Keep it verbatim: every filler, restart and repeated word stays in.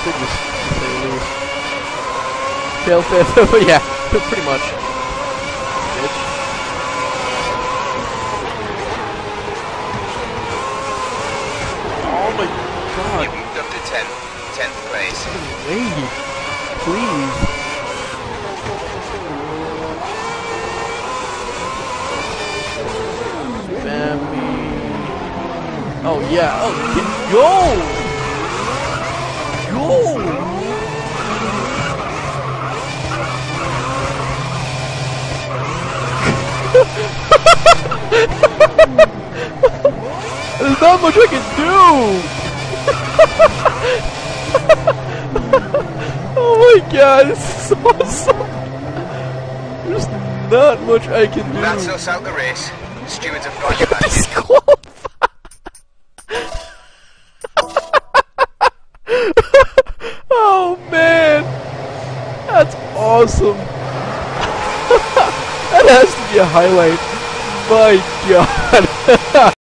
prestigious, to say the least. Tail fifth, yeah, pretty much. Bitch. Oh my god. You moved up to tenth, tenth place. Wait, please. Bambi. Oh yeah, oh yeah. Go! Go! There's not much I can do! Oh my god, this is awesome! There's not much I can do. That's us out the race. Stewards have got you back. Disqualified! Oh man! That's awesome! That has to be a highlight. My god!